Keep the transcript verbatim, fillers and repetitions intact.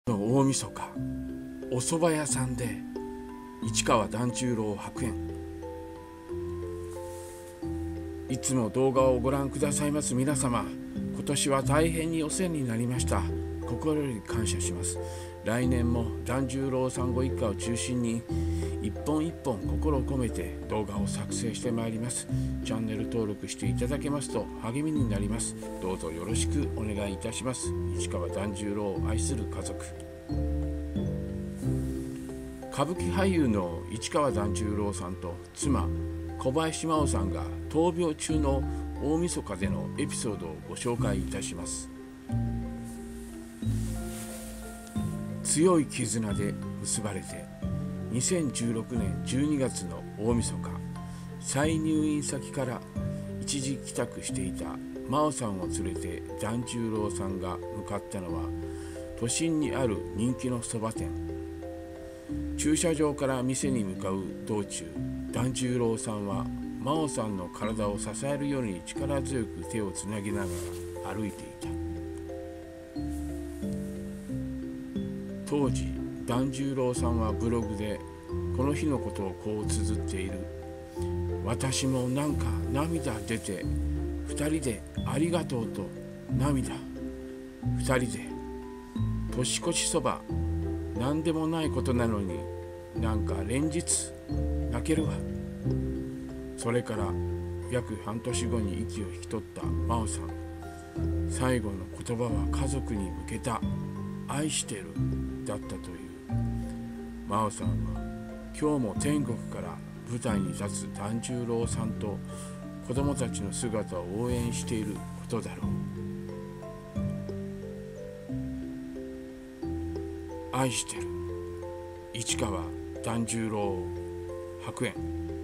の大晦日、お蕎麦屋さんで市川團十郎白猿。いつも動画をご覧くださいます皆様、今年は大変にお世話になりました。心より感謝します。来年も團十郎さんご一家を中心に一本一本心を込めて動画を作成してまいります。チャンネル登録していただけますと励みになります。どうぞよろしくお願いいたします。市川團十郎を愛する家族。歌舞伎俳優の市川團十郎さんと妻小林麻央さんが闘病中の大晦日でのエピソードをご紹介いたします。強い絆で結ばれてにせんじゅうろくねんじゅうにがつの大晦日、再入院先から一時帰宅していた麻央さんを連れて團十郎さんが向かったのは都心にある人気のそば店。駐車場から店に向かう道中、團十郎さんは麻央さんの体を支えるように力強く手をつなぎながら歩いていた。当時團十郎さんはブログでこの日のことをこう綴っている。私もなんか涙出て二人でありがとうと涙、二人で年越しそば、何でもないことなのになんか連日泣けるわ。それから約半年後に息を引き取った麻央さん。最後の言葉は家族に向けた愛してるだったという。麻央さんは今日も天国から舞台に立つ團十郎さんと子供たちの姿を応援していることだろう。愛してる、市川團十郎白猿。